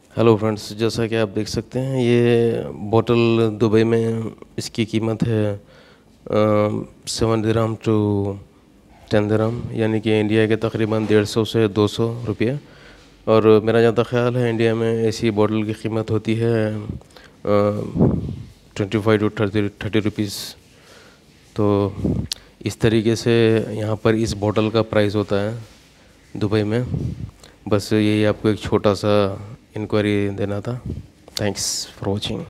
Hello friends, जैसा कि आप देख सकते हैं ये बोतल दुबई में इसकी कीमत है 7 दिरहम टू 10 दिरहम, यानी कि इंडिया के तकरीबन 150 से 200 रुपये। और मेरा जहाँ तक ख्याल है इंडिया में ऐसी बोतल की कीमत होती है 25 टू 30 रुपीज़। तो इस तरीके से यहाँ पर इस बोतल का प्राइस होता है दुबई में। बस यही आपको एक छोटा सा इंक्वायरी देना था। Thanks for watching.